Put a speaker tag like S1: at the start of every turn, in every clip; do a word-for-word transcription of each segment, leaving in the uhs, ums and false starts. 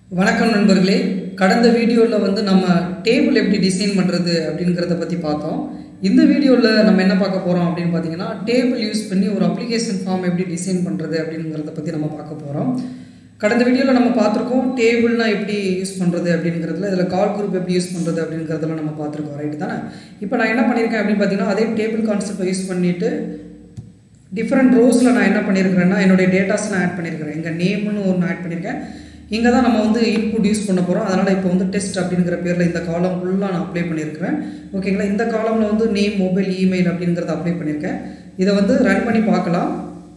S1: வணக்கம் நண்பர்களே. கடந்த வீடியோவில் வந்து நம்ம டேபிள் எப்படி டிசைன் பண்ணுறது அப்படிங்கிறத பற்றி பார்த்தோம். இந்த வீடியோவில் நம்ம என்ன பார்க்க போகிறோம் அப்படின்னு பார்த்தீங்கன்னா, டேபிள் யூஸ் பண்ணி ஒரு அப்ளிகேஷன் ஃபார்ம் எப்படி டிசைன் பண்ணுறது அப்படிங்கிறத பற்றி நம்ம பார்க்க போகிறோம். கடந்த வீடியோவில் நம்ம பார்த்துருக்கோம் டேபிள்னால் எப்படி யூஸ் பண்ணுறது அப்படிங்கிறதுல, இதில் கால் குரூப் எப்படி யூஸ் பண்ணுறது அப்படிங்கிறதெல்லாம் நம்ம பார்த்துருக்கோம், ரைட்டு தானே? இப்போ நான் என்ன பண்ணியிருக்கேன் அப்படின்னு பார்த்தீங்கன்னா, அதே டேபிள் கான்செப்டை யூஸ் பண்ணிவிட்டு டிஃப்ரெண்ட் ரோஸில் நான் என்ன பண்ணியிருக்கிறேன்னா, என்னுடைய டேட்டாஸ் நான் ஆட் பண்ணியிருக்கிறேன். எங்கள் நேம்னு ஒன்று ஆட் பண்ணியிருக்கேன். இங்கே தான் நம்ம வந்து இன்புட் யூஸ் பண்ண போகிறோம். அதனால் இப்போ வந்து டெஸ்ட் அப்படிங்கிற பேரில் இந்த காலம் ஃபுல்லாக நான் அப்ளை பண்ணியிருக்கிறேன். ஓகேங்களா? இந்த காலமில் வந்து நேம், மொபைல், இமெயில் அப்படிங்கிறத அப்ளை பண்ணியிருக்கேன். இதை வந்து ரன் பண்ணி பார்க்கலாம்.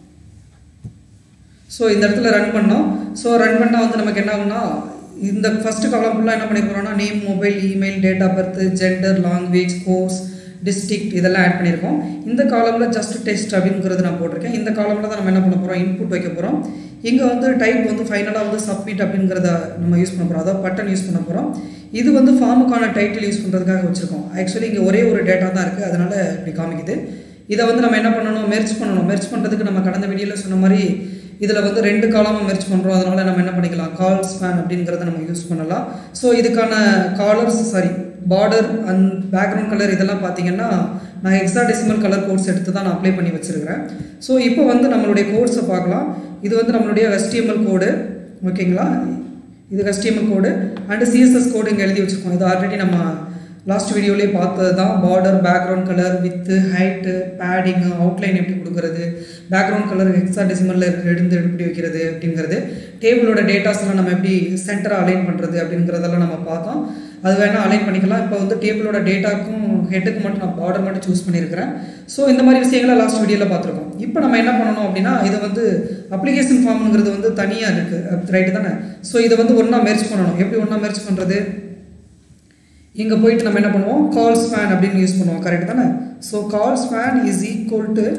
S1: ஸோ இந்த இடத்துல ரன் பண்ணோம். ஸோ ரன் பண்ணால் வந்து நமக்கு என்ன ஆகும்னா, இந்த ஃபஸ்ட்டு காலம் ஃபுல்லாக என்ன பண்ணியிருக்கிறோம்னா, name, mobile, email, date of birth, gender, language, course, district இதெல்லாம் ஆட் பண்ணியிருக்கோம். இந்த காலமில் ஜஸ்ட் டெஸ்ட் அப்படிங்கிறது நான் போட்டிருக்கேன். இந்த காலமில் தான் நம்ம என்ன பண்ண போகிறோம், இன்புட் வைக்க போகிறோம். இங்கே வந்து டைப் வந்து ஃபைனலாக வந்து சப்மிட் அப்படிங்கிறத நம்ம யூஸ் பண்ண போகிறோம், அதாவது பட்டன் யூஸ் பண்ண போகிறோம். இது வந்து ஃபார்முக்கான டைட்டில் யூஸ் பண்ணுறதுக்காக வச்சுருக்கோம். ஆக்சுவலி இங்கே ஒரே ஒரு டேட்டா தான் இருக்குது, அதனால் இப்படி காமிக்குது. இதை வந்து நம்ம என்ன பண்ணணும், மெர்ஜ் பண்ணணும். மெர்ஜ் பண்ணுறதுக்கு நம்ம கடந்த வீடியோவில் சொன்ன மாதிரி இதில் வந்து ரெண்டு காலமாக மெர்ஜ் பண்ணுறோம். அதனால் நம்ம என்ன பண்ணிக்கலாம், கால் ஸ்பேன் அப்படிங்கிறத நம்ம யூஸ் பண்ணலாம். ஸோ இதுக்கான colours sorry border and background colour இதெல்லாம் பார்த்தீங்கன்னா நான் ஹெக்ஸாடெசிமல் கலர் கோட்ஸ் எடுத்து தான் நான் அப்ளை பண்ணி வச்சுருக்கிறேன். ஸோ இப்போ வந்து நம்மளுடைய கோட்ஸை பார்க்கலாம். இது வந்து நம்மளுடைய ஹெச்டிஎம்எல் கோடு, ஓகேங்களா? இது HTML code and CSS code இங்கே எழுதி வச்சுருக்கோம். இது ஆல்ரெடி நம்ம லாஸ்ட் வீடியோலேயே பார்த்தது தான். Border, background colour, width, height, padding, outline எப்படி கொடுக்குறது, பேக்ரவுண்ட் கலர் ஹெக்ஸாடெசிமலில் எடுத்து எப்படி வைக்கிறது அப்படிங்கிறது, டேபிளோட டேட்டாஸ்லாம் நம்ம எப்படி சென்டராக அலைன் பண்ணுறது அப்படிங்கிறதெல்லாம் நம்ம பார்த்தோம். அது வேணால் அலைன் பண்ணிக்கலாம். இப்போ வந்து டேபிளோட டேட்டாக்கும் ஹெட்டுக்கு மட்டும் நான் பார்டர் மட்டும் சூஸ் பண்ணியிருக்கிறேன். ஸோ இந்த மாதிரி விஷயங்களை லாஸ்ட் வீடியோவில் பார்த்துருக்கோம். இப்போ நம்ம என்ன பண்ணணும் அப்படின்னா, இது வந்து அப்ளிகேஷன் ஃபார்ம்ங்கிறது வந்து தனியாக இருக்குது, ரைட்டு தானே? ஸோ இதை வந்து ஒன்றா மெர்ஜ் பண்ணணும். எப்படி ஒன்றா மெர்ஜ் பண்ணுறது, இங்கே போயிட்டு நம்ம என்ன பண்ணுவோம், கால் ஸ்பேன் அப்படின்னு யூஸ் பண்ணுவோம், கரெக்ட் தானே? So colspan is equal to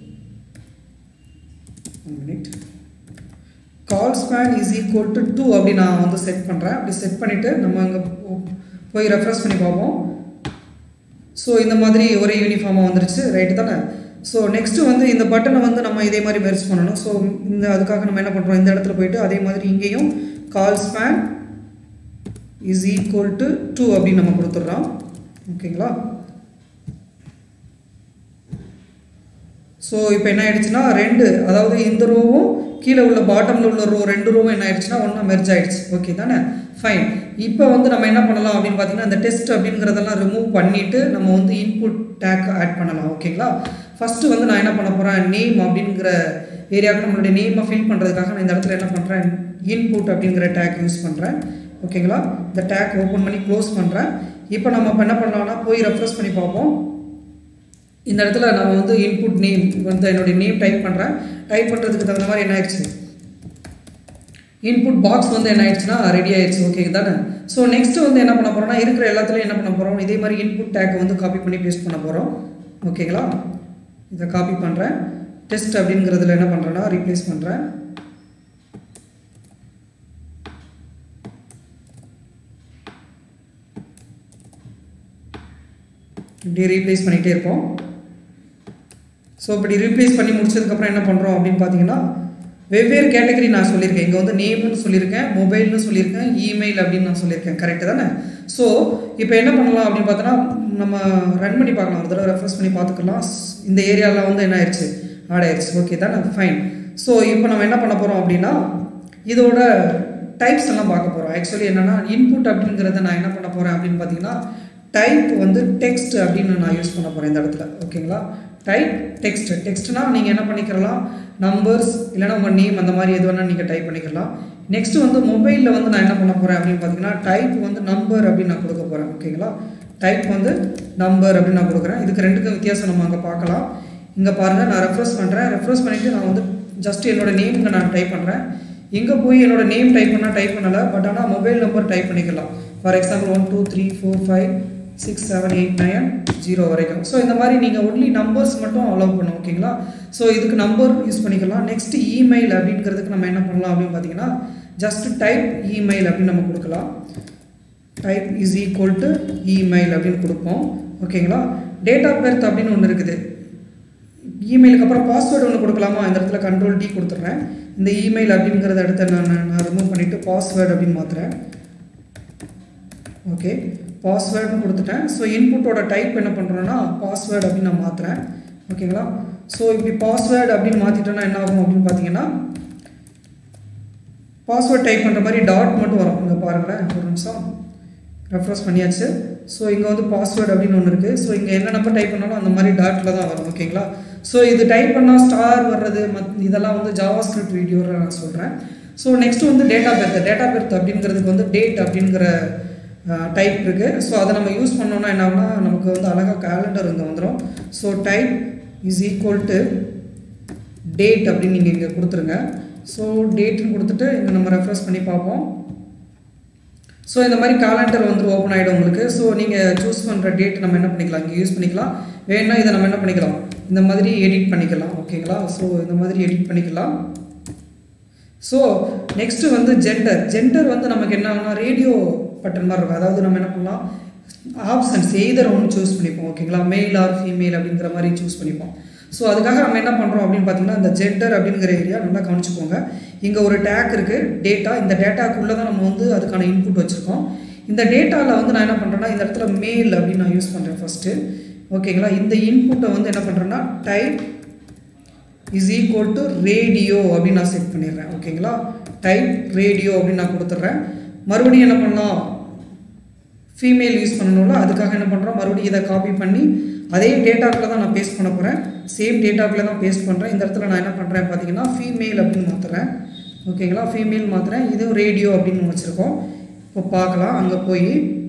S1: minute colspan is equal to to two நான் வந்து செட் பண்ணுறேன். அப்படி செட் பண்ணிவிட்டு நம்ம அங்கே போய் ரெஃப்ரெஷ் பண்ணி பார்ப்போம். ஸோ இந்த மாதிரி ஒரே யூனிஃபார்மாக வந்துருச்சு, ரைட்டு தானே? ஸோ நெக்ஸ்ட்டு வந்து இந்த பட்டனை வந்து நம்ம இதே மாதிரி மெர்ஜ் பண்ணணும். ஸோ இந்த அதுக்காக நம்ம என்ன பண்ணுறோம், இந்த இடத்துல போயிட்டு அதே மாதிரி இங்கேயும் colspan is equal to to அப்படின்னு நம்ம கொடுத்துட்றோம், ஓகேங்களா? ஸோ இப்போ என்ன ஆயிடுச்சுன்னா, ரெண்டு அதாவது இந்த ரோவும் கீழே உள்ள பாட்டமில் உள்ள ரோ ரெண்டு ரோவும் என்ன ஆயிடுச்சுன்னா ஒன்றா மெர்ஜ் ஆகிடுச்சு, ஓகே தானே? ஃபைன். இப்போ வந்து நம்ம என்ன பண்ணலாம் அப்படின்னு பார்த்தீங்கன்னா, இந்த டெஸ்ட் அப்படிங்கிறதெல்லாம் ரிமூவ் பண்ணிவிட்டு நம்ம வந்து இன்புட் டேக் ஆட் பண்ணலாம், ஓகேங்களா? ஃபஸ்ட்டு வந்து நான் என்ன பண்ண போகிறேன், நேம் அப்படிங்கிற ஏரியாவுக்கு நம்மளுடைய நேமை ஃபில் பண்ணுறதுக்காக நான் இந்த இடத்துல என்ன பண்ணுறேன், இன்புட் அப்படிங்கிற டேக் யூஸ் பண்ணுறேன், ஓகேங்களா? இந்த டேக் ஓப்பன் பண்ணி க்ளோஸ் பண்ணுறேன். இப்போ நம்ம என்ன பண்ணலாம்னா போய் ரெஃப்ரெஷ் பண்ணி பார்ப்போம். இந்த இடத்துல நம்ம வந்து இன்புட் நேம் வந்து என்னுடைய நேம் டைப் பண்ணுறேன். டைப் பண்ணுறதுக்கு தகுந்த மாதிரி என்ன ஆயிடுச்சு, இன்புட் பாக்ஸ் வந்து என்ன ஆயிடுச்சுன்னா ரெடி ஆயிடுச்சு, ஓகே தானே? ஸோ நெக்ஸ்ட்டு வந்து என்ன பண்ண போகிறோம்னா, இருக்கிற எல்லாத்துலையும் என்ன பண்ண போகிறோம், இதே மாதிரி இன்புட் டேக்கை வந்து காப்பி பண்ணி பேஸ்ட் பண்ண போகிறோம், ஓகேங்களா? இதை காப்பி பண்ணுறேன். டெஸ்ட் அப்படிங்கிறதுல என்ன பண்ணுறேன்னா ரீப்ளேஸ் பண்ணுறேன். இப்படி ரீப்ளேஸ் பண்ணிகிட்டே இருப்போம். ஸோ இப்படி ரீப்ளேஸ் பண்ணி முடிச்சதுக்கப்புறம் என்ன பண்ணுறோம் அப்படின்னு பார்த்தீங்கன்னா, வெவ்வேறு கேட்டகரி நான் சொல்லியிருக்கேன். இங்கே வந்து நேம்னு சொல்லியிருக்கேன், மொபைல்னு சொல்லியிருக்கேன், இமெயில் அப்படின்னு நான் சொல்லியிருக்கேன், கரெக்டு தானே? ஸோ இப்போ என்ன பண்ணலாம் அப்படின்னு பார்த்தோன்னா, நம்ம ரன் பண்ணி பார்க்கலாம், ஒரு தடவை ரெஃப்ரெஷ் பண்ணி பார்த்துக்கலாம். இந்த ஏரியாவில் வந்து என்ன ஆயிடுச்சு, ஆட் ஆயிடுச்சு, ஓகே தானே? ஃபைன். ஸோ இப்போ நம்ம என்ன பண்ண போகிறோம் அப்படின்னா, இதோட டைப்ஸ் எல்லாம் பார்க்க போகிறோம். ஆக்சுவலி என்னென்னா, இன்புட் அப்படிங்கிறத நான் என்ன பண்ண போகிறேன் அப்படின்னு பார்த்தீங்கன்னா, டைப் வந்து டெக்ஸ்ட் அப்படின்னு நான் யூஸ் பண்ண போகிறேன் இந்த இடத்துல, ஓகேங்களா? Type text. டெக்ஸ்ட்னா நீங்கள் என்ன பண்ணிக்கலாம், நம்பர்ஸ் இல்லைனா உங்கள் நேம் அந்த மாதிரி எது வேணால் நீங்கள் டைப் பண்ணிக்கலாம். நெக்ஸ்ட்டு வந்து மொபைலில் வந்து நான் என்ன பண்ண போகிறேன் அப்படின்னு பார்த்தீங்கன்னா, டைப் வந்து நம்பர் அப்படின்னு நான் கொடுக்க போகிறேன், ஓகேங்களா? டைப் வந்து நம்பர் அப்படின்னு நான் கொடுக்குறேன். இதுக்கு ரெண்டுக்கும் வித்தியாசம் நம்ம அங்கே பார்க்கலாம். இங்கே பாருங்கள், நான் ரெஃப்ரெஷ் பண்ணுறேன். ரெஃப்ரெஷ் பண்ணிவிட்டு நான் வந்து ஜஸ்ட் என்னோடய நேம் இங்கே நான் டைப் பண்ணுறேன். இங்கே போய் என்னோடய நேம் டைப் பண்ணால் டைப் பண்ணலை, பட் ஆனால் மொபைல் நம்பர் டைப் பண்ணிக்கலாம். For example one two three four five six seven eight nine zero வரைக்கும். ஸோ இந்த மாதிரி நீங்கள் ஒன்லி நம்பர்ஸ் மட்டும் அலோவ் பண்ணும், ஓகேங்களா? ஸோ இதுக்கு நம்பர் யூஸ் பண்ணிக்கலாம். நெக்ஸ்ட்டு இமெயில் அப்படிங்கிறதுக்கு நம்ம என்ன பண்ணலாம் அப்படின்னு பார்த்தீங்கன்னா, ஜஸ்ட் டைப் இமெயில் அப்படின்னு நம்ம கொடுக்கலாம். Type is equal to email அப்படின்னு கொடுப்போம், ஓகேங்களா? டேட் ஆஃப் பர்த் அப்படின்னு ஒன்று இருக்குது. இமெயிலுக்கு அப்புறம் பாஸ்வேர்டு ஒன்று கொடுக்கலாமா, இந்த இடத்துல கண்ட்ரோல் டி கொடுத்துட்றேன். இந்த இமெயில் அப்படிங்கிறத இடத்த நான் நான் ரிமூவ் பண்ணிவிட்டு பாஸ்வேர்டு அப்படின்னு மாற்றுறேன். ஓகே, பாஸ்வேர்டுன்னு கொடுத்துட்டேன். ஸோ இன்புட்டோட டைப் என்ன பண்ணுறோன்னா பாஸ்வேர்டு அப்படின்னு நான் மாற்றுறேன். ஓகேங்களா, ஸோ இப்படி பாஸ்வேர்டு அப்படின்னு மாற்றிட்டோன்னா என்ன ஆகும் அப்படின்னு பார்த்தீங்கன்னா பாஸ்வேர்ட் டைப் பண்ணுற மாதிரி டாட் மட்டும் வரும். இங்கே பாருங்களேன், ஒரு நிமிஷம் ரெஃப்ரெஷ் பண்ணியாச்சு. ஸோ இங்கே வந்து பாஸ்வேர்டு அப்படின்னு ஒன்று இருக்குது. ஸோ இங்கே என்ன நம்பர் டைப் பண்ணாலும் அந்த மாதிரி டாட்டில் தான் வரும். ஓகேங்களா, ஸோ இது டைப் பண்ணால் ஸ்டார் வர்றது மத் இதெல்லாம் வந்து ஜாவா ஸ்கிரிப்ட் வீடியோவில் நான் சொல்கிறேன். ஸோ நெக்ஸ்ட்டு வந்து டேட்டா பெர்த். டேட்டா பெர்த் அப்படிங்கிறதுக்கு வந்து டேட் அப்படிங்கிற டைப் இருக்குது. ஸோ அதை நம்ம யூஸ் பண்ணோன்னா என்ன ஆகுனா நமக்கு வந்து அழகாக கேலண்டர் இங்கே வந்துடும். So type is equal to date அப்படின்னு நீங்கள் இங்கே கொடுத்துருங்க. ஸோ டேட்டுன்னு கொடுத்துட்டு இங்கே நம்ம ரெஃப்ரெஷ் பண்ணி பார்ப்போம். ஸோ இந்த மாதிரி கேலண்டர் வந்து ஓப்பன் ஆகிடும் உங்களுக்கு. ஸோ நீங்கள் சூஸ் பண்ணுற டேட் நம்ம என்ன பண்ணிக்கலாம், இங்கே யூஸ் பண்ணிக்கலாம். வேணும்னா இதை நம்ம என்ன பண்ணிக்கலாம், இந்த மாதிரி எடிட் பண்ணிக்கலாம். ஓகேங்களா, ஸோ இந்த மாதிரி எடிட் பண்ணிக்கலாம். ஸோ நெக்ஸ்ட்டு வந்து ஜெண்டர். ஜெண்டர் வந்து நமக்கு என்ன ஆகுனா ரேடியோ பட்டன் மாதிரி இருக்கும். அதாவது நம்ம என்ன பண்ணலாம், ஆப்ஷன்ஸ் எய்தர் ஒன்று சூஸ் பண்ணிப்போம். ஓகேங்களா, மெயில் ஆர் ஃபீமேல் அப்படிங்கிற மாதிரி சூஸ் பண்ணிப்போம். ஸோ அதுக்காக நம்ம என்ன பண்ணுறோம் அப்படின்னு பார்த்தீங்கன்னா இந்த ஜெண்டர் அப்படிங்கிற ஏரியா நல்லா கவனிச்சுக்கோங்க. இங்கே ஒரு டேக் இருக்குது டேட்டா. இந்த டேட்டாக்குள்ளே தான் நம்ம வந்து அதுக்கான இன்புட் வச்சுருக்கோம். இந்த டேட்டாவில் வந்து நான் என்ன பண்ணுறேன்னா இந்த இடத்துல மெயில் அப்படின்னு நான் யூஸ் பண்ணுறேன் ஃபஸ்ட்டு. ஓகேங்களா, இந்த இன்புட்டை வந்து என்ன பண்ணுறேன்னா type is equal to radio அப்படின்னு நான் செட் பண்ணிடுறேன். ஓகேங்களா, டைப் ரேடியோ அப்படின்னு நான் கொடுத்துட்றேன். மறுபடியும் என்ன பண்ணலாம், ஃபீமேல் யூஸ் பண்ணணும்ல, அதுக்காக என்ன பண்ணுறோம், மறுபடியும் இதை காப்பி பண்ணி அதே டேட்டாக்குள்ளே தான் நான் பேஸ்ட் பண்ண போகிறேன். சேம் டேட்டாக்குள்ளே தான் பேஸ்ட் பண்ணுறேன். இந்த இடத்துல நான் என்ன பண்ணுறேன் பார்த்தீங்கன்னா ஃபீமேல் அப்படின்னு மாற்றுறேன். ஓகேங்களா, ஃபீமேல் மாற்றுறேன். இதுவும் ரேடியோ அப்படின்னு வச்சுருக்கோம். இப்போ பார்க்கலாம், அங்கே போய்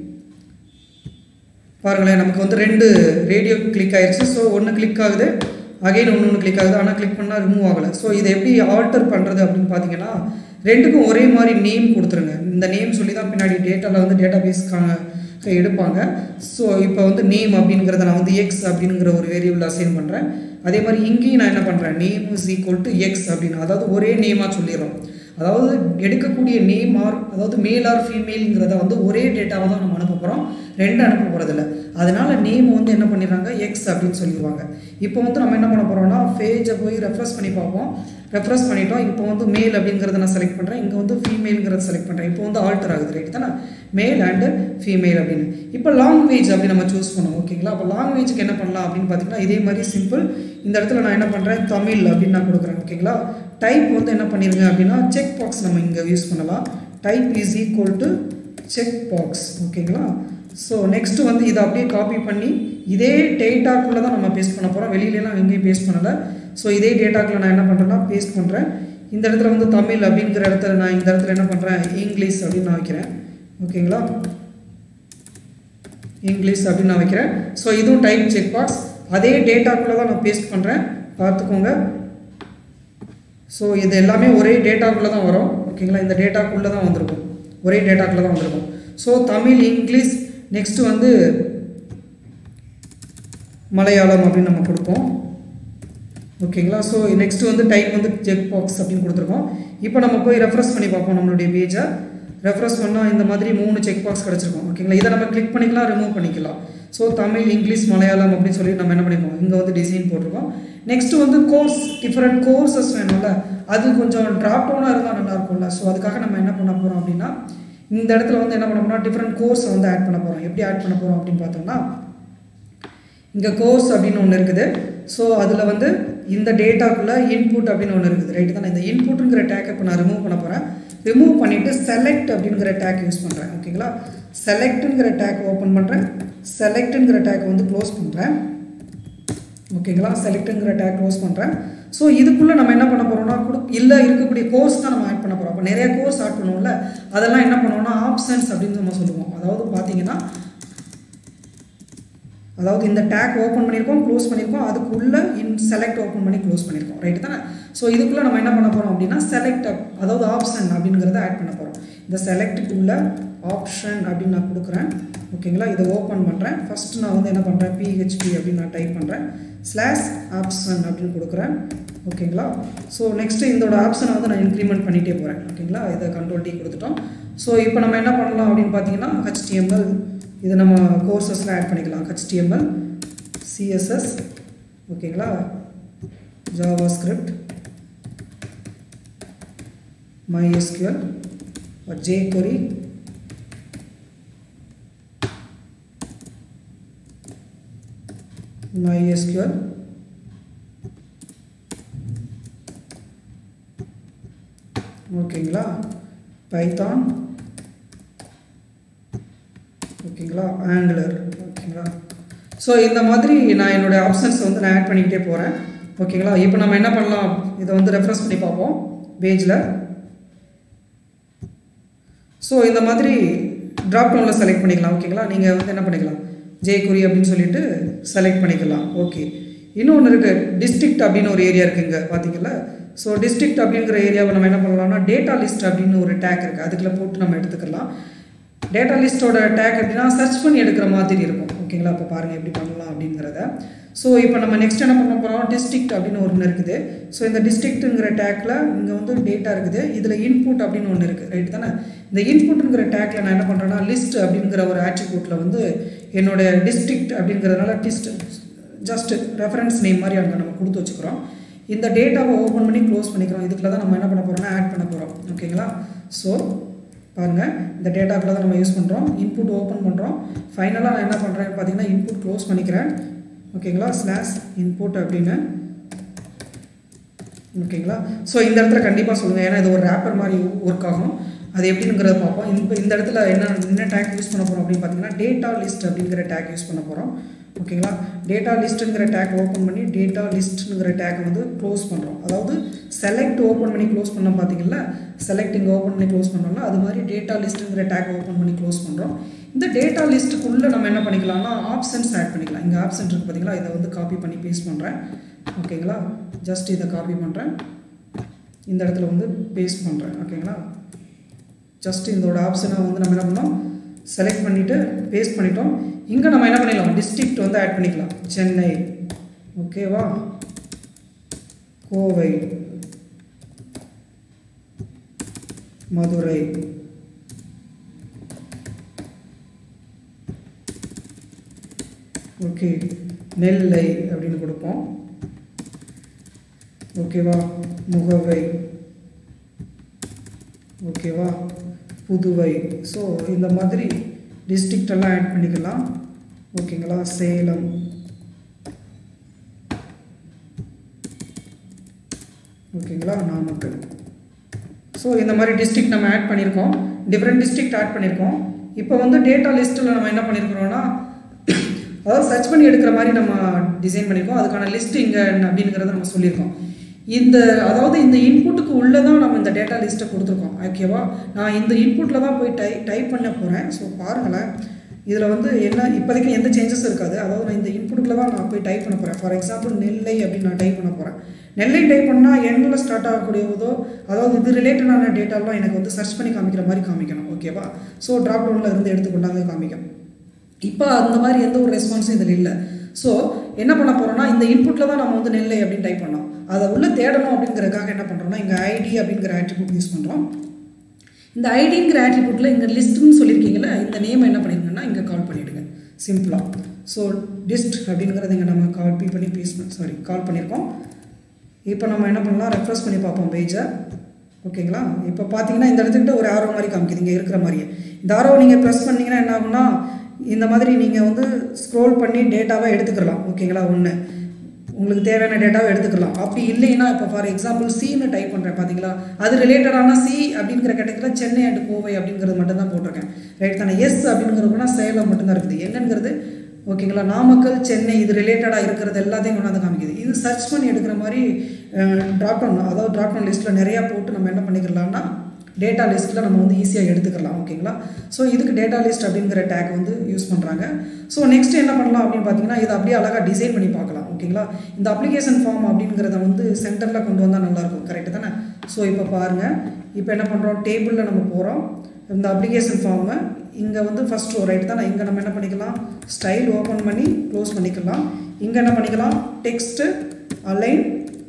S1: பாருங்களேன், நமக்கு வந்து ரெண்டு ரேடியோ கிளிக் ஆகிடுச்சு. ஸோ ஒன்று கிளிக் ஆகுது, அகைன் ஒன்று ஒன்று கிளிக் ஆகுது, ஆனால் கிளிக் பண்ணால் ரிமூவ் ஆகலை. ஸோ இதை எப்படி ஆல்டர் பண்ணுறது அப்படின்னு பார்த்தீங்கன்னா ரெண்டுக்கும் ஒரே மாதிரி நேம் கொடுத்துருங்க. இந்த நேம் சொல்லி தான் பின்னாடி டேட்டாவில் வந்து டேட்டா பேஸ்க்கான எடுப்பாங்க. ஸோ இப்போ வந்து நேம் அப்படிங்கிறத நான் வந்து எக்ஸ் அப்படிங்கிற ஒரு வேரியபிள் அசைன் பண்ணுறேன். அதே மாதிரி இங்கேயும் நான் என்ன பண்ணுறேன், name is equal to x அப்படின்னு, அதாவது ஒரே நேமாக சொல்லிடுறோம். அதாவது எடுக்கக்கூடிய நேம் ஆர் அதாவது மேல் ஆர் ஃபீமேலுங்கிறத வந்து ஒரே டேட்டாவை தான் நம்ம அனுப்ப போகிறோம், ரெண்டு அனுப்ப போகிறதில்ல. அதனால் நேம் வந்து என்ன பண்ணிடுறாங்க எக்ஸ் அப்படின்னு சொல்லிடுவாங்க. இப்போ வந்து நம்ம என்ன பண்ண போகிறோம்னா பேஜை போய் ரெஃப்ரெஷ் பண்ணி பார்ப்போம். ரெஃப்ரெஷ் பண்ணிட்டோம். இப்போ வந்து மேல் அப்படிங்கிறத நான் செலக்ட் பண்ணுறேன், இங்கே வந்து ஃபீமேலுங்கிறத செலக்ட் பண்ணுறேன். இப்போ வந்து ஆல்டர் ஆகுது, ரைட் தானே, மேல் அண்டு ஃபீமேல் அப்படின்னு. இப்போ லாங்குவேஜ் அப்படி நம்ம சூஸ் பண்ணுவோம். ஓகேங்களா, அப்போ லாங்குவேஜுக்கு என்ன பண்ணலாம் அப்படின்னு பார்த்தீங்கன்னா இதே மாதிரி சிம்பிள். இந்த இடத்துல நான் என்ன பண்ணுறேன் தமிழ் அப்படின்னு நான் கொடுக்குறேன். ஓகேங்களா, டைப் வந்து என்ன பண்ணிடுங்க அப்படின்னா செக் பாக்ஸ் நம்ம இங்கே யூஸ் பண்ணலாம். Type is equal to check box. ஓகேங்களா, ஸோ நெக்ஸ்ட்டு வந்து இதை அப்படியே காப்பி பண்ணி இதே டேட்டாக்குள்ளே தான் நம்ம பேஸ்ட் பண்ண போகிறோம். வெளியிலலாம் எங்கேயும் பேஸ்ட் பண்ணலை. ஸோ இதே டேட்டாக்குள்ளே நான் என்ன பண்ணுறேன்னா பேஸ்ட் பண்ணுறேன். இந்த இடத்துல வந்து தமிழ் அப்படிங்கிற இடத்துல நான் இந்த இடத்துல என்ன பண்ணுறேன் இங்கிலீஷ் அப்படின்னு நான் வைக்கிறேன். ஓகேங்களா, இங்கிலீஷ் அப்படின்னு நான் வைக்கிறேன். ஸோ இதுவும் டைப் செக் பாக்ஸ், அதே டேட்டாக்குள்ளே தான் நான் பேஸ்ட் பண்ணுறேன், பார்த்துக்கோங்க. ஸோ இது எல்லாமே ஒரே டேட்டாக்குள்ளே தான் வரும். ஓகேங்களா, இந்த டேட்டாக்குள்ளே தான் வந்திருக்கும், ஒரே டேட்டாக்குள்ளே தான் வந்திருக்கும். ஸோ தமிழ், இங்கிலீஷ், நெக்ஸ்ட்டு வந்து மலையாளம் அப்படின்னு நம்ம கொடுப்போம். ஓகேங்களா, ஸோ நெக்ஸ்ட்டு வந்து டைப் வந்து செக் பாக்ஸ் அப்படின்னு கொடுத்துருக்கோம். இப்போ நம்ம போய் ரெஃப்ரெஷ் பண்ணி பார்ப்போம். நம்மளுடைய பேஜை ரெஃப்ரெஷ் பண்ணால் இந்த மாதிரி மூணு செக் பாக்ஸ் கிடச்சிருக்கோம். ஓகேங்களா, இதை நம்ம கிளிக் பண்ணிக்கலாம், ரிமூவ் பண்ணிக்கலாம். ஸோ தமிழ், இங்கிலீஷ், மலையாளம் அப்படின்னு சொல்லி நம்ம என்ன பண்ணிப்போம், இங்கே வந்து டிசைன் போட்டிருக்கோம். நெக்ஸ்ட்டு வந்து கோர்ஸ், டிஃப்ரெண்ட் கோர்சஸ் வேணும்ல, அது கொஞ்சம் ட்ராப் டவுனாக இருந்தால் நல்லாயிருக்கும்ல. ஸோ அதுக்காக நம்ம என்ன பண்ண போகிறோம் அப்படின்னா இந்த இடத்துல வந்து என்ன பண்ணோம்னா டிஃப்ரெண்ட் கோர்ஸை வந்து ஆட் பண்ண போகிறோம். எப்படி ஆட் பண்ண போகிறோம் அப்படின்னு பார்த்தோம்னா இங்கே கோர்ஸ் அப்படின்னு ஒன்று இருக்குது. ஸோ அதில் வந்து இந்த டேட்டாக்குள்ளே இன்புட் அப்படின்னு ஒன்று இருக்குது, ரைட்டு தானே. இந்த இன்புட்டுங்கிற டேக்கை இப்போ நான் ரிமூவ் பண்ண போகிறேன். ரிமூவ் பண்ணிவிட்டு செலக்ட் அப்படிங்கிற டேக் யூஸ் பண்ணுறேன். ஓகேங்களா, செலக்ட்டுங்கிற டேக் ஓப்பன் பண்ணுறேன், செலக்ட்டுங்கிற டேக் வந்து க்ளோஸ் பண்ணுறேன். ஓகேங்களா, செலக்ட்டுங்கிற டேக் க்ளோஸ் பண்ணுறேன். ஸோ இதுக்குள்ளே நம்ம என்ன பண்ண போகிறோம்னா கொடு இல்லை இருக்கக்கூடிய கோர்ஸ் தான் நம்ம ஆட் பண்ண போகிறோம். அப்போ நிறைய கோர்ஸ் ஆட் பண்ணுவோம்ல, அதெல்லாம் என்ன பண்ணுவோம்னா ஆப்ஷன்ஸ் அப்படின்னு நம்ம சொல்லுவோம். அதாவது பார்த்தீங்கன்னா அதாவது இந்த டேக் ஓப்பன் பண்ணியிருக்கோம், க்ளோஸ் பண்ணியிருக்கோம், அதுக்குள்ளே இன் செலக்ட் ஓப்பன் பண்ணி க்ளோஸ் பண்ணியிருக்கோம், ரைட்டு தானே. ஸோ இதுக்குள்ளே நம்ம என்ன பண்ண போகிறோம் அப்படின்னா செலக்ட் அதாவது ஆப்ஷன் அப்படிங்கிறத ஆட் பண்ண போகிறோம். இந்த செலக்ட்டுக்குள்ளே ஆப்ஷன் அப்படின்னு நான் கொடுக்குறேன். ஓகேங்களா, இதை ஓப்பன் பண்ணுறேன். ஃபஸ்ட்டு நான் வந்து என்ன பண்ணுறேன் பிஹெச்பி அப்படின்னு நான் டைப் பண்ணுறேன், ஸ்லாஷ் ஆப்ஷன் அப்படின்னு கொடுக்குறேன். ஓகேங்களா, ஸோ நெக்ஸ்ட்டு இதோட ஆப்ஷனை வந்து நான் இன்க்ரிமெண்ட் பண்ணிகிட்டே போகிறேன். ஓகேங்களா, இதை கண்ட்ரோல் டி கொடுத்துட்டோம். ஸோ இப்போ நம்ம என்ன பண்ணலாம் அப்படின்னு பார்த்தீங்கன்னா ஹெச்டிஎம்எல் இது நம்ம கோர்சஸில் ஆட் பண்ணிக்கலாம். ஹெச்டிஎம்எல், சிஎஸ்எஸ், ஓகேங்களா, JavaScript, MySQL or jQuery, MySQL, ஓகேங்களா, பைத்தான், ஓகேங்களா, ஆங்குலர், ஓகேங்களா. ஸோ இந்த மாதிரி நான் என்னுடைய ஆப்ஷன்ஸ் வந்து நான் ஆட் பண்ணிக்கிட்டே போகிறேன். ஓகேங்களா. இப்போ நம்ம என்ன பண்ணலாம், இதை வந்து ரெஃப்ரெஷ் பண்ணி பார்ப்போம் பேஜில். ஸோ இந்த மாதிரி ட்ராப் டவுனில் செலக்ட் பண்ணிக்கலாம். ஓகேங்களா. நீங்கள் வந்து என்ன பண்ணிக்கலாம், jQuery அப்படின்னு சொல்லிட்டு செலக்ட் பண்ணிக்கலாம். ஓகே. இன்னொன்று இருக்குது, டிஸ்ட்ரிக்ட் அப்படின்னு ஒரு ஏரியா இருக்குங்க பார்த்தீங்களா. ஸோ டிஸ்ட்ரிக்ட் அப்படிங்கிற ஏரியாவை நம்ம என்ன பண்ணலாம்னா டேட்டா லிஸ்ட் அப்படின்னு ஒரு டேக் இருக்குது, அதுக்குள்ளே போட்டு நம்ம எடுத்துக்கலாம். டேட்டா லிஸ்ட்டோட டேக் எப்படின்னா சர்ச் பண்ணி எடுக்கிற மாதிரி இருக்கும். ஓகேங்களா. இப்போ பாருங்கள் எப்படி பண்ணலாம் அப்படிங்கிறத. ஸோ இப்போ நம்ம நெக்ஸ்ட் என்ன பண்ண போகிறோம், டிஸ்ட்ரிக்ட் அப்படின்னு ஒன்று இருக்குது. ஸோ இந்த டிஸ்ட்ரிக்ட்டுங்கிற டேக்கில் இங்கே வந்து டேட்டா இருக்குது, இதில் இன்புட் அப்படின்னு ஒன்று இருக்குது, ரைட் தானே. இந்த இன்புட்டுங்கிற டேக்கில் நான் என்ன பண்ணுறேன்னா லிஸ்ட் அப்படிங்கிற ஒரு ஆட்ரிபியூட்டில் வந்து என்னோடய டிஸ்ட்ரிக்ட் அப்படிங்கிறதுனால டிஸ்ட் ஜஸ்ட் ரெஃபரன்ஸ் நேம் மாதிரி அங்கே நம்ம கொடுத்து வச்சுக்கிறோம். இந்த டேட்டாவை ஓப்பன் பண்ணி க்ளோஸ் பண்ணிக்கிறோம். இதுக்குள்ள தான் நம்ம என்ன பண்ண போகிறோம்னா ஆட் பண்ண போகிறோம். ஓகேங்களா. ஸோ பாருங்கள், இந்த டேட்டாக்குள்ள தான் நம்ம யூஸ் பண்ணுறோம். இன்புட் ஓப்பன் பண்ணுறோம். ஃபைனலாக நான் என்ன பண்ணுறேன்னு பார்த்தீங்கன்னா இன்புட் க்ளோஸ் பண்ணிக்கிறேன். ஓகேங்களா. ஸ்லாஷ் இன்புட் அப்படின்னு. ஓகேங்களா. ஸோ இந்த இடத்துல கண்டிப்பாக சொல்லுங்கள், ஏன்னா இது ஒரு ரேப்பர் மாதிரி ஒர்க் ஆகும். அது எப்படிங்கிறத பார்ப்போம். இந்த இந்த இடத்துல என்ன என்ன டேக் யூஸ் பண்ண போகிறோம் அப்படின்னு பார்த்தீங்கன்னா டேட்டா லிஸ்ட் அப்படிங்கிற டேக் யூஸ் பண்ண போகிறோம். ஓகேங்களா. டேட்டா லிஸ்ட்டுங்கிற டேக் ஓப்பன் பண்ணி டேட்டா லிஸ்ட்டுங்கிற டேக் வந்து க்ளோஸ் பண்ணுறோம். அதாவது செலக்ட் ஓப்பன் பண்ணி க்ளோஸ் பண்ணோம் பார்த்தீங்களா, செலக்ட் இங்கே ஓப்பன் பண்ணி க்ளோஸ் பண்ணுறோம்னா அது மாதிரி டேட்டா லிஸ்ட்டுங்கிற டேக் ஓப்பன் பண்ணி க்ளோஸ் பண்ணுறோம். இந்த டேட்டா லிஸ்ட்டுக்குள்ளே நம்ம என்ன பண்ணிக்கலாம்னா ஆப்ஷன்ஸ் ஆட் பண்ணிக்கலாம். இங்கே ஆப்ஷன் இருக்குது பார்த்தீங்களா, இதை வந்து காப்பி பண்ணி பேஸ்ட் பண்ணுறேன். ஓகேங்களா. ஜஸ்ட் இதை காப்பி பண்ணுறேன், இந்த இடத்துல வந்து பேஸ்ட் பண்ணுறேன். ஓகேங்களா. ஜஸ்ட் இதோட ஆப்ஷனை வந்து நம்ம என்ன பண்ணோம் செலக்ட் பண்ணிவிட்டு பேஸ்ட் பண்ணிட்டோம். இங்கே நம்ம என்ன பண்ணிடலாம், டிஸ்ட்ரிக்ட் வந்து ஆட் பண்ணிக்கலாம். சென்னை, ஓகேவா, கோவை, மதுரை, ஓகே, நெல்லை அப்படின்னு கொடுப்போம். ஓகேவா, முகவை, ஓகேவா, புதுவை. ஸோ இந்த மாதிரி டிஸ்ட்ரிக்ட் எல்லாம் ஆட் பண்ணிக்கலாம். ஓகேங்களா. சேலம், ஓகேங்களா, நாமக்கல். ஸோ இந்த மாதிரி டிஸ்ட்ரிக்ட் நம்ம ஆட் பண்ணியிருக்கோம், டிஃப்ரெண்ட் டிஸ்ட்ரிக்ட் ஆட் பண்ணியிருக்கோம். இப்போ வந்து டேட்டா லிஸ்ட்டில் நம்ம என்ன பண்ணியிருக்கிறோன்னா அதாவது சர்ச் பண்ணி எடுக்கிற மாதிரி நம்ம டிசைன் பண்ணியிருக்கோம். அதுக்கான லிஸ்ட் இங்கே அப்படிங்கிறத நம்ம சொல்லியிருக்கோம். இந்த அதாவது இந்த இன்புட்டுக்கு உள்ளே தான் நம்ம இந்த டேட்டா லிஸ்ட்டை கொடுத்துருக்கோம். ஓகேவா. நான் இந்த இன்புட்டில் தான் போய் டை டைப் பண்ண போகிறேன். ஸோ பாருங்களேன், இதில் வந்து என்ன இப்போதைக்கு எந்த சேஞ்சஸ் இருக்காது. அதாவது நான் இந்த இன்புட்டில் தான் நான் போய் டைப் பண்ண போகிறேன். ஃபார் எக்ஸாம்பிள் நெல்லை அப்படின்னு நான் டைப் பண்ண போகிறேன். நெல்லை டைப் பண்ணால் எண்ணில் ஸ்டார்ட் ஆகக்கூடியதோ அதாவது இது ரிலேட்டடான டேட்டாலாம் எனக்கு வந்து சர்ச் பண்ணி காமிக்கிற மாதிரி காமிக்கணும். ஓகேவா. ஸோ ட்ராப் டவுனில் இருந்து எடுத்துக்கொண்டாங்க காமிக்கும். இப்போ அந்த மாதிரி எந்த ஒரு ரெஸ்பான்ஸும் இதில் இல்லை. ஸோ என்ன பண்ண போகிறோம்னா இந்த இன்புட்டில் தான் நம்ம வந்து நெல்லை அப்படின்னு டைப் பண்ணோம். அதை உள்ளே தேடணும் அப்படிங்கிறதுக்காக என்ன பண்ணுறோம்னா இங்கே ஐடி அப்படிங்கிற ஆட்ரிபியூட் யூஸ் பண்ணுறோம். இந்த ஐடிங்கிற ஆட்ரிபியூட்டில் இங்கே லிஸ்ட்டுன்னு சொல்லியிருக்கீங்களா, இந்த நேம் என்ன பண்ணியிருக்கேன்னா இங்கே கால் பண்ணிவிடுங்க சிம்பிளாக. ஸோ டிஸ்ட் அப்படிங்கிறது இங்கே நம்ம காப்பி பண்ணி பேஸ்ட் சாரி கால் பண்ணியிருக்கோம். இப்போ நம்ம என்ன பண்ணலாம், ரெஃப்ரெஷ் பண்ணி பார்ப்போம் பேஜை. ஓகேங்களா. இப்போ பார்த்தீங்கன்னா இந்த இடத்துக்கிட்ட ஒரு ஆரோ மாதிரி காமிக்குது இங்கே இருக்கிற மாதிரியே. இந்த ஆரோ நீங்கள் ப்ரெஸ் பண்ணிங்கன்னா என்ன ஆகும்னா இந்த மாதிரி நீங்கள் வந்து ஸ்க்ரோல் பண்ணி டேட்டாவை எடுத்துக்கலாம். ஓகேங்களா. ஒன்று உங்களுக்கு தேவையான டேட்டாவை எடுத்துக்கலாம். அப்படி இல்லைன்னா இப்போ ஃபார் எக்ஸாம்பிள் சின்னு டைப் பண்ணுறேன் பார்த்தீங்களா, அது ரிலேட்டடான சி அப்படிங்கிற கேட்டகரியில் சென்னை அண்ட் கோவை அப்படிங்கிறது மட்டும் தான் போட்டிருக்கேன், ரைட் தானே. எஸ் அப்படிங்கிறதுனா சேலம் மட்டும்தான் இருக்குது. என்னங்கிறது ஓகேங்களா, நாமக்கல், சென்னை இது ரிலேட்டடாக இருக்கிறது எல்லாத்தையும் கொண்டாந்து காமிக்குது. இது சர்ச் பண்ணி எடுக்கிற மாதிரி ட்ராப் டவுன் அதாவது ட்ராப் டவுன் லிஸ்ட்டில் நிறையா போட்டு நம்ம என்ன பண்ணிக்கலாம்னா டேட்டா லிஸ்ட்டில் நம்ம வந்து ஈஸியாக எடுத்துக்கலாம். ஓகேங்களா. ஸோ இதுக்கு டேட்டா லிஸ்ட் அப்படிங்கிற டேக் வந்து யூஸ் பண்ணுறாங்க. ஸோ நெக்ஸ்ட் என்ன பண்ணலாம் அப்படின்னு பார்த்தீங்கன்னா இதை அப்படியே அழகாக டிசைன் பண்ணி பார்க்கலாம். ஓகேங்களா. இந்த அப்ளிகேஷன் ஃபார்ம் அப்படிங்கிறத வந்து சென்டரில் கொண்டு வந்தால் நல்லாயிருக்கும், கரெக்டு தானே. ஸோ இப்போ பாருங்கள், இப்போ என்ன பண்ணுறோம், டேபிளில் நம்ம போகிறோம். இந்த அப்ளிகேஷன் ஃபார்மை இங்கே வந்து ஃபஸ்ட் ரோ ரைட் தானே. இங்கே நம்ம என்ன பண்ணிக்கலாம், ஸ்டைல் ஓப்பன் பண்ணி க்ளோஸ் பண்ணிக்கலாம். இங்கே என்ன பண்ணிக்கலாம், டெக்ஸ்ட்டு அலைன்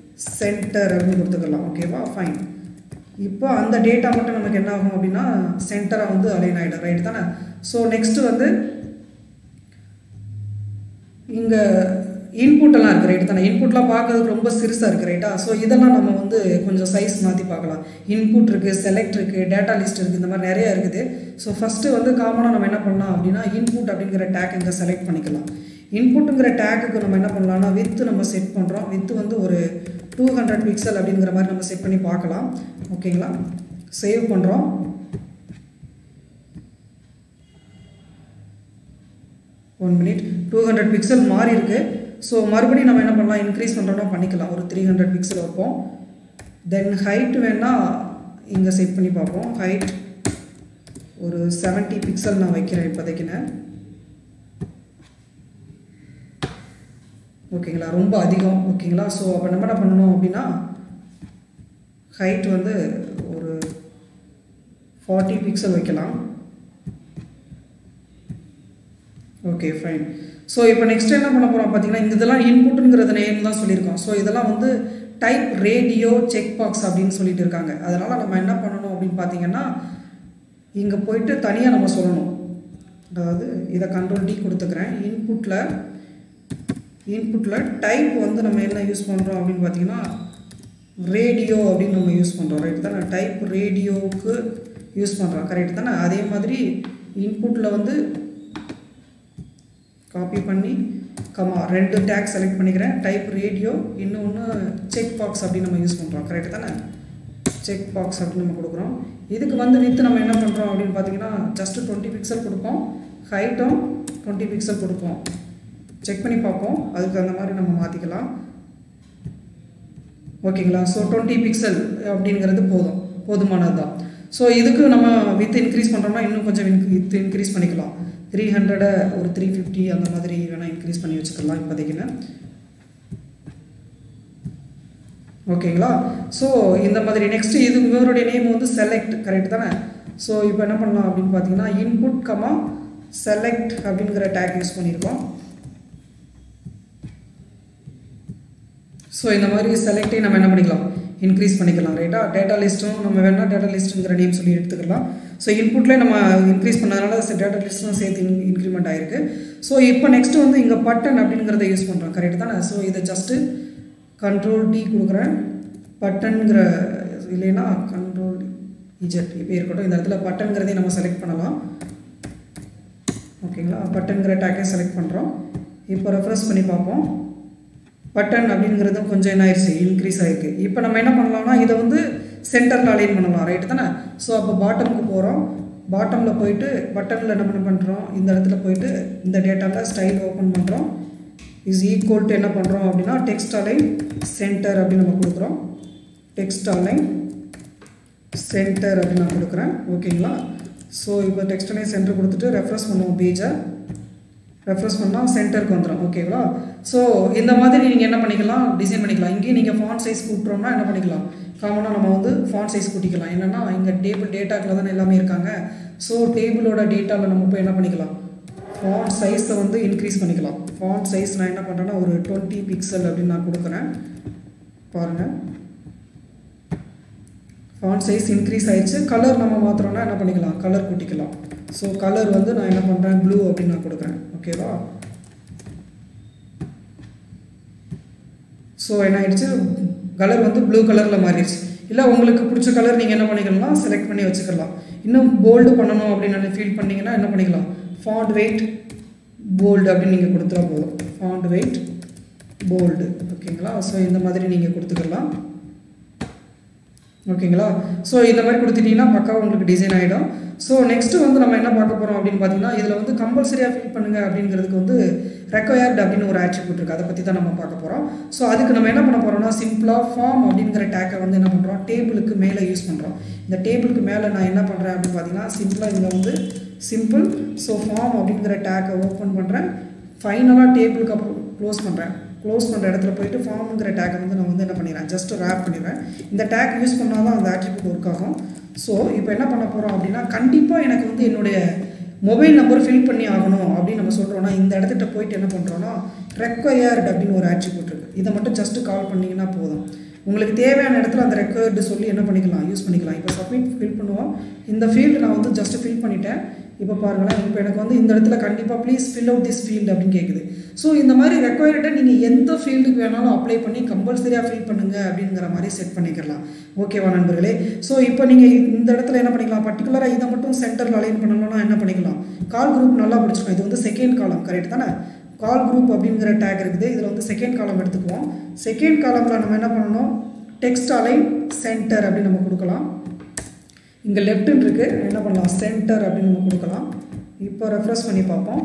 S1: சென்டர் அப்படின்னு கொடுத்துக்கலாம். ஓகேவா, ஃபைன். இப்போ அந்த டேட்டா மட்டும் நமக்கு என்ன ஆகும் அப்படின்னா சென்டராக வந்து அலைன் ஆகிடும், ரைட் தானே. ஸோ நெக்ஸ்ட்டு வந்து இங்கே இன்புட்டெல்லாம் இருக்குது ரைட்டு தானே. இன்புட்லாம் பார்க்கறதுக்கு ரொம்ப சிறுசாக இருக்குது ரைட்டா. ஸோ இதெல்லாம் நம்ம வந்து கொஞ்சம் சைஸ் மாற்றி பார்க்கலாம். இன்புட் இருக்குது, செலக்ட் இருக்குது, டேட்டா லிஸ்ட் இருக்குது, இந்த மாதிரி நிறையா இருக்குது. ஸோ ஃபஸ்ட்டு வந்து காமனாக நம்ம என்ன பண்ணலாம் அப்படின்னா இன்புட் அப்படிங்கிற டேக் இங்கே செலக்ட் பண்ணிக்கலாம். இன்புட்டுங்கிற டேக்குக்கு நம்ம என்ன பண்ணலாம்னா வித்து நம்ம செட் பண்ணுறோம். வித்து வந்து ஒரு டூ ஹண்ட்ரட் பிக்சல் அப்படிங்கிற மாதிரி நம்ம செட் பண்ணி பார்க்கலாம். ஓகேங்களா, சேவ் பண்ணுறோம். One minute two hundred pixel மாறி இருக்குது. ஸோ மறுபடியும் நம்ம என்ன பண்ணலாம், இன்க்ரீஸ் பண்ணுறோன்னா பண்ணிக்கலாம். ஒரு த்ரீ ஹண்ட்ரட் பிக்சல் வைப்போம். தென் ஹைட் வேணால் இங்கே செட் பண்ணி பார்ப்போம். ஹைட் ஒரு செவன்ட்டி பிக்சல் நான் வைக்கிறேன் இப்போதைக்குன்னு. ஓகேங்களா, ரொம்ப அதிகம். ஓகேங்களா, ஸோ அப்போ நம்ம என்ன பண்ணணும் அப்படின்னா ஹைட் வந்து ஒரு ஃபார்ட்டி பிக்சல் வைக்கலாம். Okay fine. ஸோ இப்போ நெக்ஸ்ட் என்ன பண்ண போகிறோம் பார்த்தீங்கன்னா இந்த இதெல்லாம் இன்புட்டுங்கிறத நேம் தான் சொல்லியிருக்கோம். ஸோ இதெல்லாம் வந்து டைப் ரேடியோ செக் பாக்ஸ் அப்படின்னு சொல்லிட்டு இருக்காங்க. அதனால் நம்ம என்ன பண்ணணும் அப்படின்னு பார்த்தீங்கன்னா இங்கே போயிட்டு தனியாக நம்ம சொல்லணும். அதாவது இதை கண்ட்ரோல் டி கொடுத்துக்கிறேன். இன்புட்டில் இன்புட்டில் டைப் வந்து நம்ம என்ன யூஸ் பண்ணுறோம் அப்படின்னு பார்த்தீங்கன்னா ரேடியோ அப்படின்னு நம்ம யூஸ் பண்ணுறோம். ரைட் தானே, டைப் ரேடியோவுக்கு யூஸ் பண்ணுறோம். கரெக்ட் தானே. அதே மாதிரி இன்புட்டில் வந்து காப்பி பண்ணி கமா ரெண்டு டேக் செலக்ட் பண்ணிக்கிறேன். டைப் ரேடியோ, இன்னொன்று செக் பாக்ஸ் அப்படின்னு நம்ம யூஸ் பண்ணுறோம். கரெக்ட் தானே, செக் பாக்ஸ் அப்படின்னு நம்ம கொடுக்குறோம். இதுக்கு வந்து வித்து நம்ம என்ன பண்ணுறோம் அப்படின்னு பார்த்தீங்கன்னா ஜஸ்ட்டு டுவெண்ட்டி பிக்சல் கொடுப்போம். ஹைட்டும் டுவெண்ட்டி பிக்சல் கொடுப்போம். செக் பண்ணி பார்ப்போம், அதுக்கு அந்த மாதிரி நம்ம மாற்றிக்கலாம். ஓகேங்களா, ஸோ டுவெண்ட்டி பிக்சல் அப்படிங்கிறது போதும், போதுமானது தான். ஸோ இதுக்கு நம்ம வித் இன்க்ரீஸ் பண்ணுறோம்னா இன்னும் கொஞ்சம் வித் இன்க்ரீஸ் பண்ணிக்கலாம். த்ரீ ஹண்ட்ரடை ஒரு த்ரீ ஃபிஃப்டி அந்த மாதிரி வேணால் இன்க்ரீஸ் பண்ணி வச்சுக்கலாம் இப்போதைக்குன்னு. ஓகேங்களா, ஸோ இந்த மாதிரி நெக்ஸ்ட்டு இது இவருடைய நேம் வந்து செலக்ட். கரெக்ட் தானே. ஸோ இப்போ என்ன பண்ணலாம் அப்படின்னு பார்த்தீங்கன்னா இன்புட் கமா செலக்ட் அப்படிங்கிற டேக் யூஸ் பண்ணியிருக்கோம். ஸோ இந்த மாதிரி செலக்டே நம்ம என்ன பண்ணிக்கலாம், இன்க்ரீஸ் பண்ணிக்கலாம். ரைட்டா, டேட்டா லிஸ்ட்டும் நம்ம வேணால் டேட்டா லிஸ்ட்டுங்கிற நேம் சொல்லி எடுத்துக்கலாம். ஸோ இன்புட்லேயே நம்ம இன்க்ரீஸ் பண்ணதுனால டேட்டா லிஸ்ட்டும் சேர்த்து இன் இன்க்ரிமெண்ட் ஆகிருக்கு. ஸோ இப்போ நெக்ஸ்ட்டு வந்து இங்கே பட்டன் அப்படிங்கிறத யூஸ் பண்ணுறோம். கரெக்ட் தானே. ஸோ இதை ஜஸ்ட்டு கண்ட்ரோல் டி கொடுக்குறேன். பட்டன்கிற இல்லைன்னா கண்ட்ரோல் இஜெட் இப்போ இருக்கட்டும். இந்த இடத்துல பட்டன்கிறதையும் நம்ம செலக்ட் பண்ணலாம். ஓகேங்களா, பட்டன்கிற டேக்கே செலக்ட் பண்ணுறோம். இப்போ ரெஃப்ரெஷ் பண்ணி பார்ப்போம். பட்டன் அப்படிங்கிறதும் கொஞ்சம் என்ன ஆயிடுச்சு, இன்க்ரீஸ் ஆகிருக்கு. இப்போ நம்ம என்ன பண்ணலாம்னா இதை வந்து சென்டரில் அலைன் பண்ணலாம். ரைட்டு தானே. ஸோ அப்போ பாட்டமுக்கு போகிறோம். பாட்டமில் போயிட்டு பட்டனில் என்ன பண்ண பண்ணுறோம், இந்த இடத்துல போயிட்டு இந்த டேட்டாவில் ஸ்டைல் ஓப்பன் பண்ணுறோம். இஸ் ஈக்குவல் டு என்ன பண்ணுறோம் அப்படின்னா டெக்ஸ்ட் அலைன் சென்டர் அப்படின்னு நம்ம கொடுக்குறோம். டெக்ஸ்ட் அலைன் சென்டர் அப்படின்னு நான் கொடுக்குறேன். ஓகேங்களா, ஸோ இப்போ டெக்ஸ்ட் அலைன் சென்டர் கொடுத்துட்டு ரெஃப்ரெஷ் பண்ணுவோம். பேஜை ரெஃப்ரெஷ் பண்ணால் சென்டருக்கு வந்துடும். ஓகேங்களா, ஸோ இந்த மாதிரி நீங்கள் என்ன பண்ணிக்கலாம், டிசைன் பண்ணிக்கலாம். இங்கேயும் நீங்கள் ஃபாண்ட் சைஸ் கூட்டுறோம்னா என்ன பண்ணிக்கலாம், காமனாக நம்ம வந்து ஃபாண்ட் சைஸ் கூட்டிக்கலாம். என்னென்னா இங்கே டேபிள் டேட்டாக்கில் தானே எல்லாமே இருக்காங்க. ஸோ டேபிளோட டேட்டாவில் நம்ம போய் என்ன பண்ணிக்கலாம், ஃபாண்ட் சைஸை வந்து இன்க்ரீஸ் பண்ணிக்கலாம். ஃபாண்ட் சைஸ் நான் என்ன பண்ணுறேன்னா ஒரு டுவெண்ட்டி பிக்சல் அப்படின்னு நான் கொடுக்குறேன். பாருங்கள், ஃபாண்ட் சைஸ் இன்க்ரீஸ் ஆகிடுச்சு. கலர் நம்ம மாத்திரம்னா என்ன பண்ணிக்கலாம், கலர் கூட்டிக்கலாம். ஸோ கலர் வந்து நான் என்ன பண்ணுறேன், ப்ளூ அப்படின்னு நான் கொடுக்குறேன். ஓகேவா, ஸோ என்ன ஆயிடுச்சு, கலர் வந்து ப்ளூ கலரில் மாறிடுச்சு. இல்லை உங்களுக்கு பிடிச்ச கலர் நீங்கள் என்ன பண்ணிக்கலாம், செலக்ட் பண்ணி வச்சுக்கலாம். இன்னும் போல்டு பண்ணணும் அப்படின்னு ஃபீல் பண்ணிங்கன்னா என்ன பண்ணிக்கலாம், ஃபாண்ட் வெயிட் போல்டு அப்படின்னு நீங்கள் கொடுத்துட்டா போதும். Font weight bold. ஓகேங்களா, ஸோ இந்த மாதிரி நீங்கள் கொடுத்துக்கலாம். ஓகேங்களா, ஸோ இந்த மாதிரி கொடுத்துட்டிங்கன்னா பக்காவாக உங்களுக்கு டிசைன் ஆகிடும். ஸோ நெக்ஸ்ட்டு வந்து நம்ம என்ன பார்க்க போகிறோம் அப்படின்னு பார்த்தீங்கன்னா இதில் வந்து கம்பல்சரியாக ஃபில் பண்ணுங்கள் அப்படிங்கிறதுக்கு வந்து ரெக்வயர்டு அப்படின்னு ஒரு ஆட்ரிபியூட் இருக்குது. அதை பற்றி தான் நம்ம பார்க்க போகிறோம். ஸோ அதுக்கு நம்ம என்ன பண்ண போகிறோம்னா சிம்பிளாக ஃபார்ம் அப்படிங்கிற டேக்கை வந்து என்ன பண்ணுறோம், டேபிளுக்கு மேலே யூஸ் பண்ணுறோம். இந்த டேபிளுக்கு மேலே நான் என்ன பண்ணுறேன் அப்படின்னு பார்த்தீங்கன்னா சிம்பிளாக இங்கே வந்து சிம்பிள் ஸோ ஃபார்ம் அப்படிங்கிற டேக்கை ஓப்பன் பண்ணுறேன். ஃபைனலாக டேபிளுக்கு அப்புறம் க்ளோஸ் பண்ணுறேன். க்ளோஸ் பண்ணுற இடத்துல போயிட்டு ஃபார்முங்கிற டேக்கை வந்து நான் வந்து என்ன பண்ணிடுறேன், ஜஸ்ட் ரேப் பண்ணிடுறேன். இந்த டேக் யூஸ் பண்ணால் தான் அந்த ஆட்ரிபியூட் ஒர்க் ஆகும். ஸோ இப்போ என்ன பண்ண போகிறோம் அப்படின்னா கண்டிப்பாக எனக்கு வந்து என்னுடைய மொபைல் நம்பர் ஃபில் பண்ணி ஆகணும் அப்படின்னு நம்ம சொல்கிறோன்னா இந்த இடத்துட்ட போயிட்டு என்ன பண்ணுறோன்னா ரெக்வயர்டு அப்படின்னு ஒரு ஆட்ரிபியூட் இருக்குது. இதை மட்டும் ஜஸ்ட்டு கால் பண்ணிங்கன்னா போதும். உங்களுக்கு தேவையான இடத்துல அந்த ரெக்வயர்டு சொல்லி என்ன பண்ணிக்கலாம், யூஸ் பண்ணிக்கலாம். இப்போ சப்மிட் ஃபில் பண்ணுவோம். இந்த ஃபீல்டு நான் வந்து ஜஸ்ட்டு ஃபில் பண்ணிட்டேன். இப்போ பாருங்களேன், இப்போ எனக்கு வந்து இந்த இடத்துல கண்டிப்பாக please fill out this field அப்படின்னு கேட்குது. ஸோ இந்த மாதிரி ரெக்வயர்டாக நீங்கள் எந்த ஃபீல்டுக்கு வேணாலும் அப்ளை பண்ணி கம்பல்சரியாக ஃபில் பண்ணுங்கள் அப்படிங்கிற மாதிரி செட் பண்ணிக்கலாம். ஓகேவா நண்பர்களே? ஸோ இப்போ நீங்கள் இந்த இடத்துல என்ன பண்ணிக்கலாம், பர்டிகுலராக இதை மட்டும் சென்டரில் அலைன் பண்ணணும்னா என்ன பண்ணிக்கலாம், கால் குரூப் நல்லா பிடிச்சிருக்கோம். இது வந்து செகண்ட் காலம் கரெக்ட் தானே? கால் குரூப் அப்படிங்கிற டேக் இருக்குது. இதில் வந்து செகண்ட் காலம் எடுத்துக்குவோம். செகண்ட் காலமில் நம்ம என்ன பண்ணணும், டெக்ஸ்ட் அலைன் சென்டர் அப்படின்னு நம்ம கொடுக்கலாம். இங்கே லெஃப்ட்டுன்னு இருக்குது, என்ன பண்ணலாம், சென்டர் அப்படின்னு நம்ம கொடுக்கலாம். இப்போ ரெஃப்ரெஷ் பண்ணி பார்ப்போம்.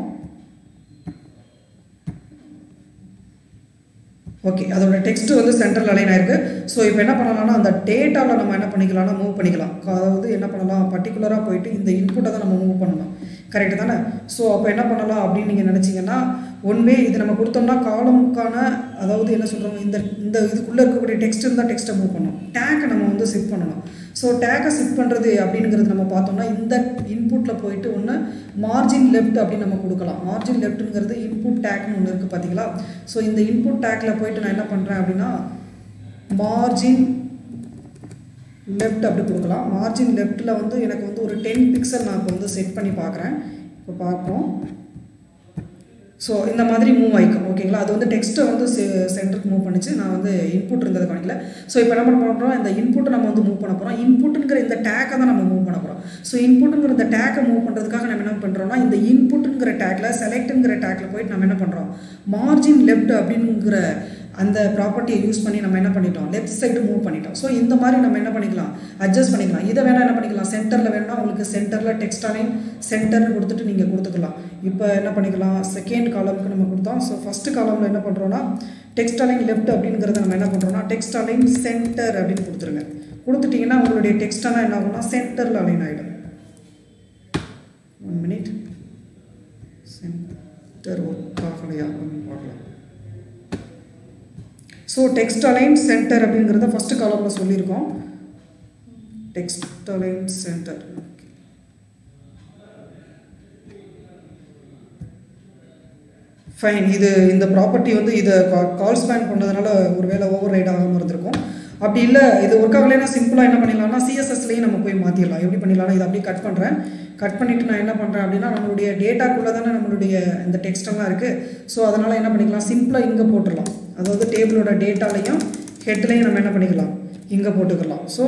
S1: ஓகே, அதோட டெக்ஸ்ட் வந்து சென்டரில் அலைன் ஆயிருக்கு. ஸோ இப்போ என்ன பண்ணலாம்னா அந்த டேட்டாவில் நம்ம என்ன பண்ணிக்கலாம்னா மூவ் பண்ணிக்கலாம். அதாவது என்ன பண்ணலாம், பர்டிகுலராக போயிட்டு இந்த இன்புட்டை தான் நம்ம மூவ் பண்ணணும். கரெக்டு தானே? ஸோ அப்போ என்ன பண்ணலாம் அப்படின்னு நீங்கள் நினச்சிங்கன்னா, ஒன்வே இது நம்ம கொடுத்தோம்னா காலமுக்கான, அதாவது என்ன சொல்கிறோம், இந்த இந்த இதுக்குள்ளே இருக்கக்கூடிய டெக்ஸ்ட் இருந்தால் டெக்ஸ்ட்டை மூவ் பண்ணணும். டேக்கை நம்ம வந்து செட் பண்ணணும். ஸோ டேக்கை செட் பண்ணுறது அப்படிங்கிறது நம்ம பார்த்தோம்னா இந்த இன்புட்டில் போயிட்டு ஒன்று மார்ஜின் லெஃப்ட் அப்படின்னு நம்ம கொடுக்கலாம். மார்ஜின் லெஃப்ட்டுங்கிறது இன்புட் டேக்னு ஒன்று இருக்குது பார்த்தீங்களா? ஸோ இந்த இன்புட் டேக்கில் போயிட்டு நான் என்ன பண்ணுறேன் அப்படின்னா மார்ஜின் லெஃப்ட் அப்படி கொடுக்கலாம். மார்ஜின் லெஃப்ட்டில் வந்து எனக்கு வந்து ஒரு டென் பிக்சல் நான் இப்போ வந்து செட் பண்ணி பார்க்குறேன். இப்போ பார்ப்போம். ஸோ இந்த மாதிரி மூவ் ஆகிக்கும். ஓகேங்களா? அது வந்து டெக்ஸ்ட்டை வந்து சென்டருக்கு மூவ் பண்ணிச்சு. நான் வந்து இன்புட் இருந்தது காணிக்கல. ஸோ இப்போ என்ன பண்ண போகிறோம், இந்த இன்புட்டை நம்ம வந்து மூவ் பண்ண போகிறோம். இன்புட்டுங்கிற இந்த டேக்கை தான் நம்ம மூவ் பண்ண போகிறோம். ஸோ இன்புட்டுங்கிற இந்த டேக்கை மூவ் பண்ணுறதுக்காக நம்ம என்ன பண்ணுறோம்னா இந்த இன்புட்டுங்கிற டேக்கில் செலக்ட்டுங்கிற டேக்கில் போயிட்டு நம்ம என்ன பண்ணுறோம், மார்ஜின் லெஃப்ட் அப்படிங்கிற அந்த ப்ராப்பர்ட்டியை யூஸ் பண்ணி நம்ம என்ன பண்ணிட்டோம், லெஃப்ட் சைடு மூவ் பண்ணிட்டோம். ஸோ இந்த மாதிரி நம்ம என்ன பண்ணிக்கலாம், அட்ஜஸ்ட் பண்ணிக்கலாம். இதை வேணால் என்ன பண்ணிக்கலாம், சென்டரில் வேணால் உங்களுக்கு சென்டரில் டெக்ஸ்ட் அலைன் சென்டர்னு கொடுத்துட்டு நீங்கள் கொடுத்துக்கலாம். இப்போ என்ன பண்ணிக்கலாம், செகண்ட் காலமுக்கு நம்ம கொடுத்தோம். ஸோ ஃபஸ்ட்டு காலமில் என்ன பண்ணுறோன்னா டெக்ஸ்ட் அலைன் லெஃப்ட் அப்படிங்கிறத நம்ம என்ன பண்ணுறோம்னா டெக்ஸ்ட் அலைன் சென்டர் அப்படின்னு கொடுத்துருங்க. கொடுத்துட்டிங்கன்னா உங்களுடைய டெக்ஸ்டெல்லாம் என்ன ஆகும்னா சென்டரில் அலைன் ஆகிடும். ஒன் மினிட், சென்டர் ஒர்க் ஆகலையா அப்படின்னு பார்க்கலாம். ஸோ டெக்ஸ்ட் அலைன் சென்டர் அப்படிங்கிறத ஃபஸ்ட்டு காலமில் சொல்லியிருக்கோம். Text align center fine. இது இந்த ப்ராப்பர்ட்டி வந்து இதை கால் ஸ்பேன் பண்ணதுனால ஒரு வேளை ஓவர் ரைட் ஆகாமல் இருந்திருக்கும். அப்படி இல்லை இது ஒர்க் ஆகலைன்னா சிம்பிளாக என்ன பண்ணிடலாம்னா சிஎஸ்எஸ்லேயும் நம்ம போய் மாற்றிடலாம். எப்படி பண்ணிடலாம்னா இதை அப்படியே கட் பண்ணுறேன். கட் பண்ணிவிட்டு நான் என்ன பண்ணுறேன் அப்படின்னா நம்மளுடைய டேட்டாக்குள்ளே தானே நம்மளுடைய இந்த டெக்ஸ்டெல்லாம் இருக்குது. ஸோ அதனால் என்ன பண்ணிக்கலாம், சிம்பிளாக இங்கே போட்டுடலாம். அதாவது டேபிளோட டேட்டாலையும் ஹெட்லையும் நம்ம என்ன பண்ணிக்கலாம், இங்கே போட்டுக்கலாம். ஸோ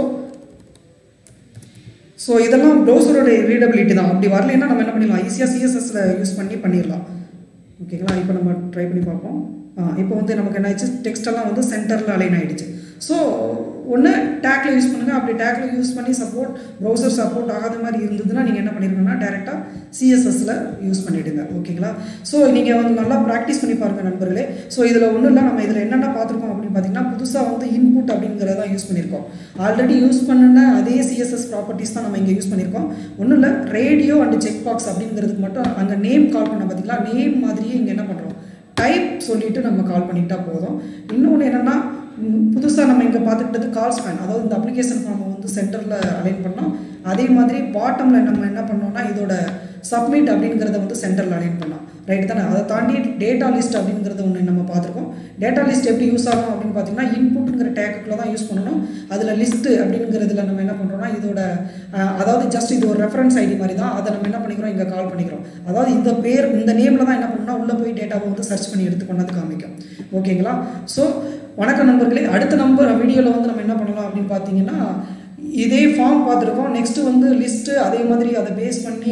S1: ஸோ இதெல்லாம் ப்ரௌசரோட ரீடபிலிட்டி தான். அப்படி வரலைன்னா நம்ம என்ன பண்ணிடலாம், ஈஸியாக சிஎஸ்எஸ்ல யூஸ் பண்ணி பண்ணிடலாம். ஓகேங்களா? இப்போ நம்ம ட்ரை பண்ணி பார்ப்போம். இப்போ வந்து நமக்கு என்ன ஆயிடுச்சு, டெக்ஸ்டெல்லாம் வந்து சென்டரில் அலைன் ஆகிடுச்சு. ஸோ ஒன்று டேக்கில் யூஸ் பண்ணுங்கள். அப்படி டேக்கில் யூஸ் பண்ணி சப்போர்ட் ப்ரௌசர் சப்போர்ட் ஆகாத மாதிரி இருந்ததுன்னா நீங்கள் என்ன பண்ணிருக்கணும்னா டேரெக்டாக சிஎஸ்எஸ்ல யூஸ் பண்ணிவிடுங்க. ஓகேங்களா? ஸோ நீங்கள் வந்து நல்லா ப்ராக்டிஸ் பண்ணி பாருங்கள் நண்பர்களே. ஸோ இதில் ஒன்றும் இல்லை, நம்ம இதில் என்னென்ன பார்த்துருக்கோம் அப்படின்னு பார்த்தீங்கன்னா புதுசாக வந்து இன்புட் அப்படிங்கிறத யூஸ் பண்ணியிருக்கோம். ஆல்ரெடி யூஸ் பண்ணின அதே சிஎஸ்எஸ் ப்ராப்பர்ட்டிஸ் தான் நம்ம இங்கே யூஸ் பண்ணியிருக்கோம். ஒன்றும் இல்லை, ரேடியோ அண்ட் செக் பாக்ஸ் அப்படிங்கிறதுக்கு மட்டும் அங்கே நேம் கால் பண்ண பார்த்தீங்களா, நேம் மாதிரியே இங்கே என்ன பண்ணுறோம், டைப் சொல்லிவிட்டு நம்ம கால் பண்ணிட்டா போதும். இன்னொன்று என்னென்னா புதுசாக நம்ம இங்கே பார்த்துக்கிட்டது கால் ஸ்பேன், அதாவது இந்த அப்ளிகேஷன் நம்ம வந்து சென்டரில் அலைன் பண்ணோம். அதே மாதிரி பாட்டமில் நம்ம என்ன பண்ணோம்னா இதோட சப்மிட் அப்படிங்கிறத வந்து சென்டரில் அலைன் பண்ணோம். ரைட் தானே? அதை தாண்டி டேட்டா லிஸ்ட் அப்படிங்கிறது ஒன்று நம்ம பார்த்துருக்கோம். டேட்டா லிஸ்ட் எப்படி யூஸ் ஆகும் அப்படின்னு பார்த்தீங்கன்னா இன்புட்டுங்கிற டேக்குள்ளே தான் யூஸ் பண்ணணும். அதில் லிஸ்ட்டு அப்படிங்கிறதுல நம்ம என்ன பண்ணுறோம்னா இதோட அதாவது ஜஸ்ட் இது ஒரு ரெஃபரன்ஸ் ஐடி மாதிரி தான். அதை நம்ம என்ன பண்ணிக்கிறோம், இங்கே கால் பண்ணிக்கிறோம். அதாவது இந்த பேர் இந்த நேமில் தான் என்ன பண்ணணும்னா உள்ளே போய் டேட்டாவை வந்து சர்ச் பண்ணி எடுத்து கொண்டாந்து காமிக்கும். ஓகேங்களா? ஸோ வணக்கம் நண்பர்களே. அடுத்த நம்பர் வீடியோவில் வந்து நம்ம என்ன பண்ணலாம் அப்படின்னு பார்த்தீங்கன்னா இதே ஃபார்ம் பார்த்துருக்கோம். நெக்ஸ்ட்டு வந்து லிஸ்ட்டு அதே மாதிரி அதை பேஸ் பண்ணி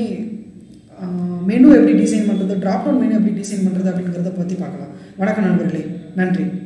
S1: மெனு எப்படி டிசைன் பண்ணுறது, ட்ராப் டவுன் மெனு எப்படி டிசைன் பண்ணுறது அப்படிங்கிறத பற்றி பார்க்கலாம். வணக்கம் நண்பர்களே, நன்றி.